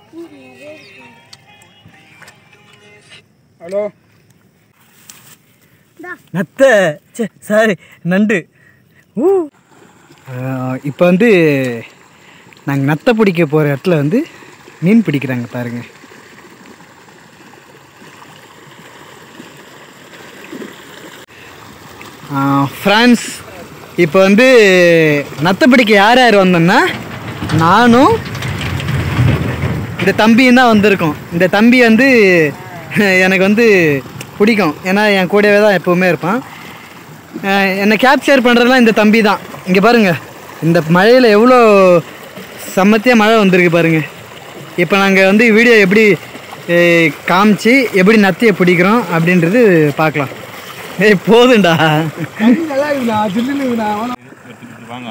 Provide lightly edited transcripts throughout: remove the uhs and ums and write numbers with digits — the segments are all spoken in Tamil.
ஹலோ நத்தை சாரி நண்டு. இப்போ வந்து நாங்கள் நத்தை பிடிக்க போகிற இடத்துல வந்து மீன் பிடிக்கிறாங்க பாருங்க. ஃப்ரெண்ட்ஸ், இப்போ வந்து நத்தை பிடிக்க யார் யார் வந்தோன்னா நானும் இந்த தம்பியும் தான் வந்திருக்கோம். இந்த தம்பி வந்து எனக்கு வந்து பிடிக்கும், ஏன்னா என் கூடவே தான் எப்போவுமே இருப்பான். என்னை கேப்சர் பண்ணுறதுலாம் இந்த தம்பி தான். இங்கே பாருங்கள், இந்த மழையில் எவ்வளோ செம்மத்தியாக மழை வந்திருக்கு பாருங்கள். இப்போ நாங்கள் வந்து வீடியோ எப்படி காமிச்சு எப்படி நத்தையை பிடிக்கிறோம் அப்படின்றது பார்க்கலாம். ஏய் போதுண்டா. நல்லா இருக்குண்ணா, ஜில்லுண்ணா. வாங்க.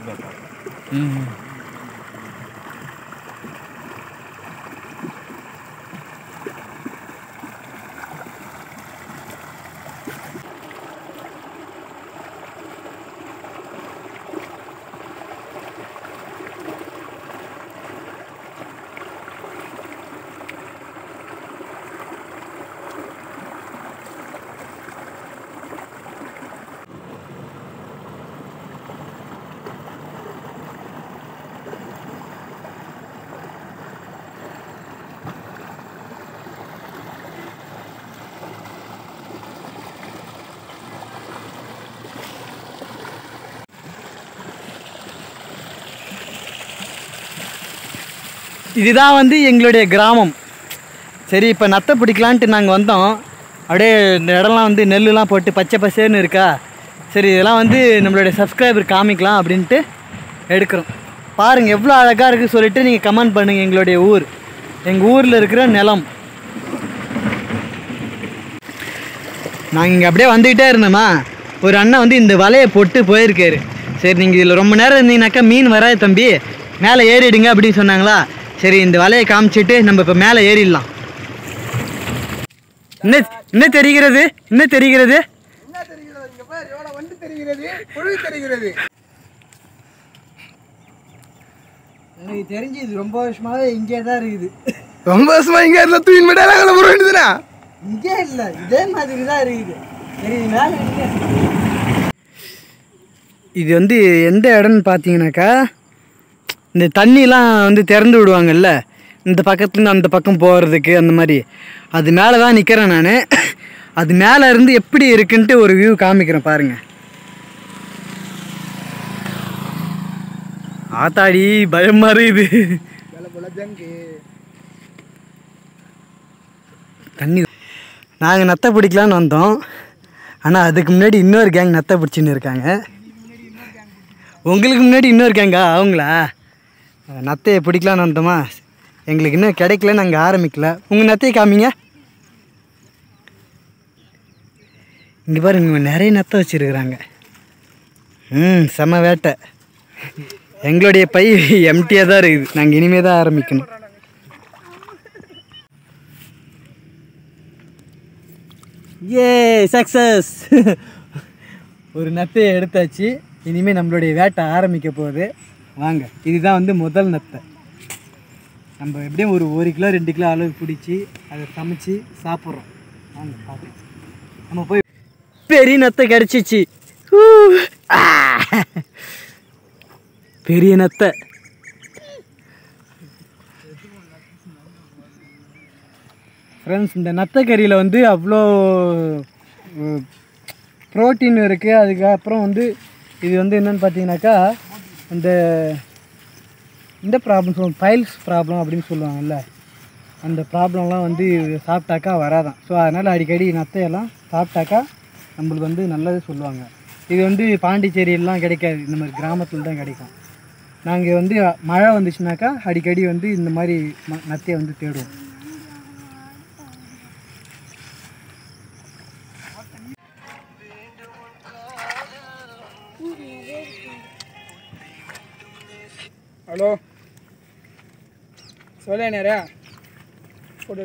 இதுதான் வந்து எங்களுடைய கிராமம். சரி, இப்போ நத்தை பிடிக்கலான்ட்டு நாங்கள் வந்தோம். அப்படியே இந்த இடம்லாம் வந்து நெல்லுலாம் போட்டு பச்சை பசேன்னு இருக்கா. சரி, இதெல்லாம் வந்து நம்மளுடைய சப்ஸ்கிரைபர் காமிக்கலாம் அப்படின்ட்டு எடுக்கிறோம். பாருங்கள் எவ்வளோ அழகாக இருக்குது சொல்லிவிட்டு நீங்கள் கமெண்ட் பண்ணுங்கள். எங்களுடைய ஊர், எங்கள் ஊரில் இருக்கிற நிலம். நாங்கள் இங்கே அப்படியே வந்துக்கிட்டே இருந்தோமா, ஒரு அண்ணன் வந்து இந்த வலையை போட்டு போயிருக்காரு. சரி, நீங்கள் இதில் ரொம்ப நேரம் இருந்தீங்கன்னாக்கா மீன் வராது தம்பி, மேலே ஏறிடுங்க அப்படின்னு சொன்னாங்களா. சரி, இந்த வலையை காமிச்சிட்டு நம்ம இப்போ மேலே ஏறிடலாம். என்ன தெரிகிறது? என்ன தெரிகிறது? எனக்கு தெரிஞ்சு இது ரொம்ப வருஷமாவே இங்கே தான் இருக்குது. ரொம்ப வருஷமா இங்கே இருந்தால் தூயின் விடாத வேண்டியதுனா இங்கே இல்லை, இதே மாதிரி தான் இருக்குது. சரி, மேலே இது வந்து எந்த இடம்னு பார்த்தீங்கன்னாக்கா, இந்த தண்ணிலாம் வந்து திறந்து விடுவாங்கல்ல, இந்த பக்கத்துலேருந்து அந்த பக்கம் போகிறதுக்கு, அந்த மாதிரி அது மேலே தான் நிற்கிறேன் நான். அது மேலே இருந்து எப்படி இருக்குன்ட்டு ஒரு வியூ காமிக்கிறேன் பாருங்கள். ஆத்தாடி பயமாக இருக்குது. தண்ணி நாங்கள் நத்தை பிடிக்கலான்னு வந்தோம். ஆனால் அதுக்கு முன்னாடி இன்னொரு கேங் நத்தை பிடிச்சின்னு இருக்காங்க. உங்களுக்கு முன்னாடி இன்னொரு கேங்கா அவங்களா? நத்தையை பிடிக்கலான்னு வந்தோமா, எங்களுக்கு இன்னும் கிடைக்கல, நாங்கள் ஆரம்பிக்கல. உங்கள் நத்தையை காமிங்க. இங்கே பாருங்க, இங்கே நிறைய நத்தை வச்சுருக்குறாங்க. செம வேட்டை. எங்களுடைய பை எம்டியாக தான் இருக்குது. நாங்கள் இனிமேல் தான் ஆரம்பிக்கணும். A success. ஒரு நத்தையை எடுத்தாச்சு. இனிமேல் நம்மளுடைய வேட்டை ஆரம்பிக்க போகுது. வாங்க, இதுதான் வந்து முதல் நத்தை. நம்ம எப்படியும் ஒரு 1 கிலோ 2 கிலோ அளவு பிடிச்சி அதை சமைச்சு சாப்பிட்றோம். வாங்க பார்த்து நம்ம போய். பெரிய நத்தை கிடச்சிச்சு. பெரிய நத்தை. ஃப்ரெண்ட்ஸ், இந்த நத்தை கறியில் வந்து அவ்வளோ ப்ரோட்டீன் இருக்குது. அதுக்கப்புறம் வந்து இது வந்து என்னென்னு பார்த்தீங்கன்னாக்கா, இந்த ப்ராப்ளம் சொல்லுவாங்க, பைல்ஸ் ப்ராப்ளம் அப்படின்னு சொல்லுவாங்கல்ல, அந்த ப்ராப்ளம்லாம் வந்து சாப்பிட்டாக்கா வராதான். ஸோ அதனால் அடிக்கடி நத்தையெல்லாம் சாப்பிட்டாக்கா நம்மளுக்கு வந்து நல்லது சொல்லுவாங்க. இது வந்து பாண்டிச்சேரியெல்லாம் கிடைக்காது, இந்த மாதிரி கிராமத்தில் தான் கிடைக்கும். நாங்கள் வந்து மழை வந்துச்சுனாக்கா அடிக்கடி வந்து இந்த மாதிரி நத்தையை வந்து தேடுவோம். ஹலோ சொல்ல நேரா போட்டு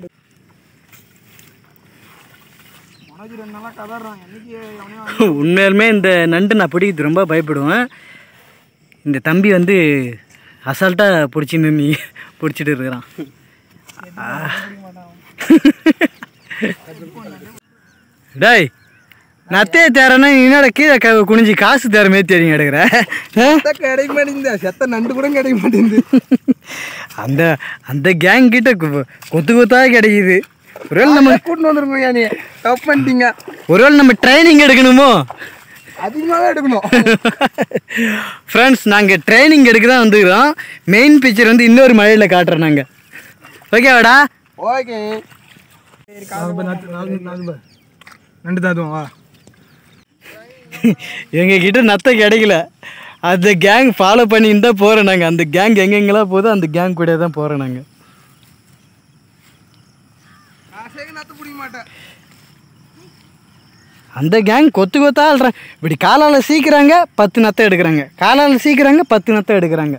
உண்மையிலுமே இந்த நண்டு நான் பிடிக்கிறது ரொம்ப பயப்படுவேன். இந்த தம்பி வந்து அசால்ட்டாக பிடிச்சிட்டு இருக்கிறான். டேய் நத்தையை தேரனா என்னோட கீழே குனிஞ்சு காசு தேர மாரி தெரியும் எடுக்கிற கிடைக்க மாட்டேங்குது செத்த நண்டு கூட கிடைக்க மாட்டேங்குது அந்த அந்த கேங் கிட்ட கொத்து கொத்தா கிடைக்குது ஒருவேளை நம்ம கூட்டின்னு வந்துருக்கோம் நீ தப்பு பண்ணிட்டீங்க ஒருவேளை நம்ம ட்ரைனிங் எடுக்கணுமோ அதிகமாகவே எடுக்கணும் ஃப்ரெண்ட்ஸ் நாங்கள் ட்ரைனிங் எடுக்க தான் வந்துக்கிறோம் மெயின் பிக்சர் வந்து இன்னொரு மழையில் காட்டுறோம் நாங்கள் ஓகேவாடா ஓகே நண்டு தான் அதுவும் வா எங்ககிட்ட நத்தை கிடைக்கல அந்த கேங் ஃபாலோ பண்ணின்னு தான் போகிறோம் நாங்கள் அந்த கேங் எங்கெங்கெல்லாம் போதோ அந்த கேங் கூட தான் போகிறோம் நாங்கள் அந்த கேங் கொத்து கொத்தா ஆள்றாங்க இப்படி காலால் சீக்கிறாங்க 10 நத்தை எடுக்கிறாங்க காலால் சீக்கிறாங்க 10 நத்தை எடுக்கிறாங்க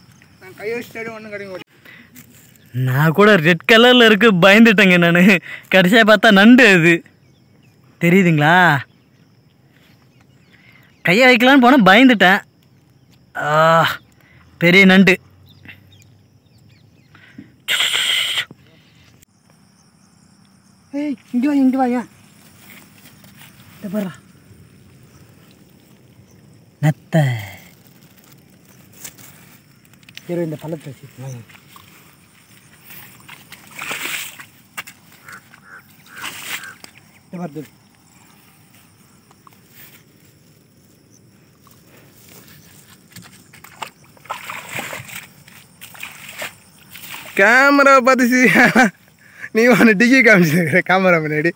நான் கூட ரெட் கலரில் இருக்கு பயந்துட்டேங்க நான் கடைசியாக பார்த்தா நண்டு அது தெரியுதுங்களா கையை வைக்கலான்னு போனால் பயந்துட்டேன் பெரிய நண்டு ஏய் இங்கே வாங்க பாரு நத்தை சரி இந்த பழத்தை வச்சுக்கோங்க வருது கேமரா பார்த்து நீ ஒன்று டிக்கி காமிச்சிருக்கிற கேமரா முன்னாடி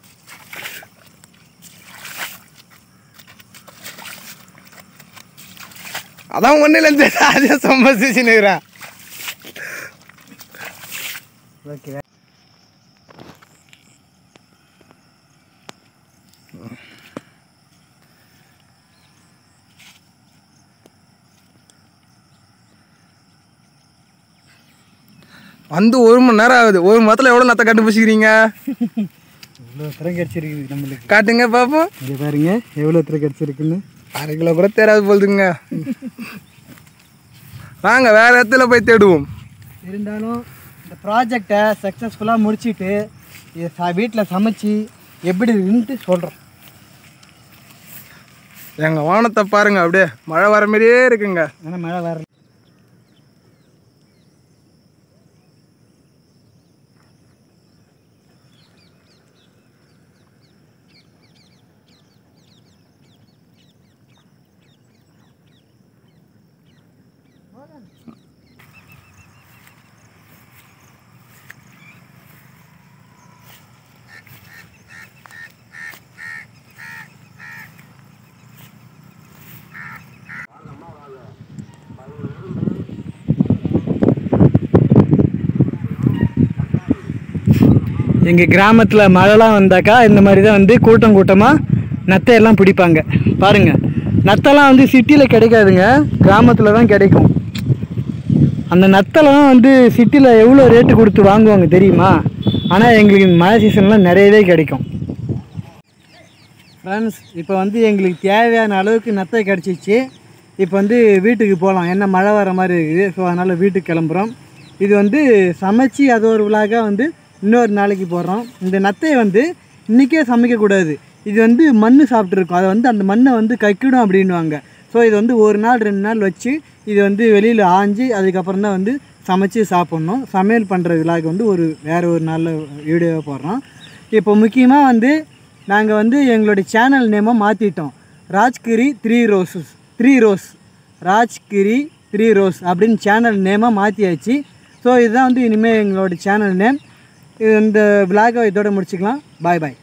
அதான் ஒன்றும் இல்லை அதே சம்பாதிச்சுன்னுக்குறேன் ஓகே வந்து 1 மணி நேரம் ஆகுது 1 மணி நேரத்தில் எவ்வளோ நத்தை கண்டுபிடிச்சிக்கிறீங்க இவ்வளோ திறம் கிடச்சிருக்குது நம்மளுக்கு காட்டுங்க பார்ப்போம் இங்கே பாருங்க எவ்வளோ திறம் கிடச்சிருக்குன்னு 1/2 கிலோ கூட தேராது போகுதுங்க வாங்க வேறு இடத்துல போய் தேடுவோம் இருந்தாலும் இந்த ப்ராஜெக்டை சக்ஸஸ்ஃபுல்லாக முடிச்சுட்டு வீட்டில் சமைச்சு எப்படி இருக்குன்ட்டு சொல்கிறோம் எங்கள் வானத்தை பாருங்க அப்படியே மழை வர மாதிரியே இருக்குங்க ஆனால் மழை வரல எங்கள் கிராமத்தில் மழைலாம் வந்தாக்கா இந்த மாதிரி தான் வந்து கூட்டம் கூட்டமாக நத்தையெல்லாம் பிடிப்பாங்க பாருங்கள் நத்தெல்லாம் வந்து சிட்டியில் கிடைக்காதுங்க கிராமத்தில் தான் கிடைக்கும் அந்த நத்தெல்லாம் வந்து சிட்டியில் எவ்வளோ ரேட்டு கொடுத்து வாங்குவாங்க தெரியுமா ஆனால் எங்களுக்கு மழை சீசன்லாம் நிறையவே கிடைக்கும் ஃப்ரெண்ட்ஸ் இப்போ வந்து எங்களுக்கு தேவையான அளவுக்கு நத்தை கிடச்சிச்சு இப்போ வந்து வீட்டுக்கு போகலாம் என்ன மழை வர மாதிரி இருக்குது ஸோ அதனால் வீட்டுக்கு கிளம்புறோம் இது வந்து சமைச்சு அது ஒரு விழாக வந்து இன்னொரு நாளைக்கு போடுறோம் இந்த நத்தையை வந்து இன்றைக்கே சமைக்கக்கூடாது இது வந்து மண் சாப்பிட்ருக்கோம் அதை வந்து அந்த மண்ணை வந்து கக்கிடும் அப்படின்வாங்க ஸோ இது வந்து 1 நாள் 2 நாள் வச்சு இது வந்து வெளியில் ஆஞ்சி அதுக்கப்புறம் தான் வந்து சமைச்சு சாப்பிட்ணும் சமையல் பண்ணுற விழாக்கு வந்து வேறு ஒரு நாளில் வீடியோவை போடுறோம் இப்போ முக்கியமாக வந்து நாங்கள் வந்து எங்களுடைய சேனல் நேமை மாற்றிட்டோம் rajgiri3rose rajgiri3rose அப்படின்னு சேனல் நேமை மாற்றியாச்சு ஸோ இதுதான் வந்து இனிமேல் எங்களோட சேனல் நேம் இந்த விளாகை இதோட முடிச்சுக்கலாம் பாய் பாய்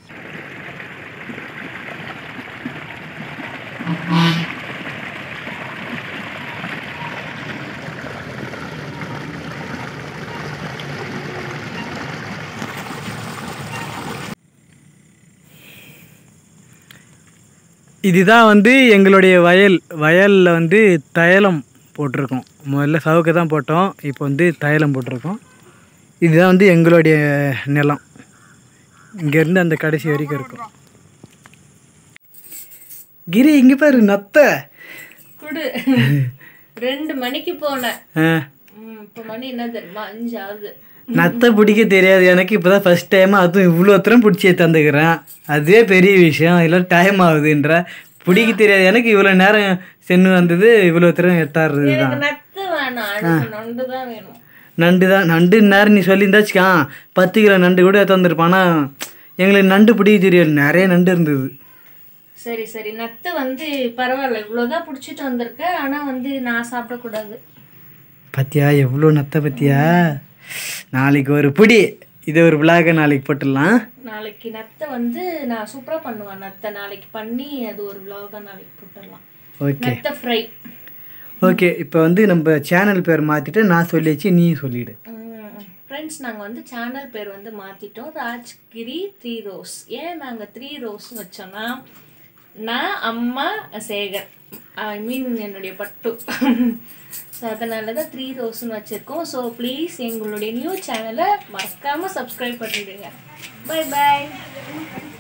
இதுதான் வந்து எங்களுடைய வயலில் வந்து தைலம் போட்டிருக்கோம் முதல்ல சவுக்கு தான் போட்டோம் இப்போ வந்து தைலம் போட்டிருக்கோம் இதுதான் வந்து எங்களுடைய நிலம் இங்கேருந்து அந்த கடைசி வரைக்கும் இருக்கும் கிரி இங்கே பாரு நத்தை குடு 2 மணிக்கு போனேன் இப்போ மணி என்ன தெரியுமா 5 ஆகுது. நத்தை பிடிக்க தெரியாது எனக்கு, இப்போ தான் ஃபஸ்ட் டைம், அதுவும் இவ்வளோ தூரம் பிடிச்சி தந்துக்கிறேன். அதுவே பெரிய விஷயம். இல்லை டைம் ஆகுதுன்ற பிடிக்க தெரியாது எனக்கு, இவ்வளோ நேரம் சென்று வந்தது இவ்வளோ தூரம் எத்தாடுறது தான். நத்து வேணாம், எனக்கு நண்டு தான் வேணும். நண்டு தான், நண்டு நேரம் நீ சொல்லியிருந்தாச்சுக்கா 10 கிலோ நண்டு கூட தந்துருப்பானா. எங்களுக்கு நண்டு பிடிக்க தெரியாது, நிறைய நண்டு இருந்தது. சரி சரி, நத்து வந்து பரவாயில்ல, இவ்வளோதான் பிடிச்சிட்டு வந்திருக்கேன். ஆனால் வந்து நான் சாப்பிடக்கூடாது. பத்தியா எவ்வளோ நத்தை பத்தியா. நாளைக்கு ஒரு பிடி, இது ஒரு விழாக நாளைக்கு போட்டுடலாம். நாளைக்கு நத்தை வந்து நான் சூப்பராக பண்ணுவேன். நத்தை நாளைக்கு பண்ணி அது ஒரு விலாகாக நாளைக்கு போட்டுடலாம். ஓகே, நத்தை ஃப்ரை. ஓகே. இப்போ வந்து நம்ம சேனல் பேர் மாற்றிட்டு நான் சொல்லிச்சு, நீ சொல்லிவிடு. ஃப்ரெண்ட்ஸ், நாங்கள் வந்து சேனல் பேர் வந்து மாற்றிட்டோம், ராஜ்கிரி 3 ரோஸ். ஏன் நாங்கள் 3 ரோஸ் வச்சோன்னா, நான், அம்மா, சேகர், ஐ மீன் என்னுடைய பட்டு, ஸோ அதனால தான் 3 ரோஸ்ன்னு வச்சுருக்கோம். ஸோ ப்ளீஸ் எங்களுடைய நியூ சேனலை மறக்காமல் சப்ஸ்கிரைப் பண்ணிவிடுங்க. பை பாய்.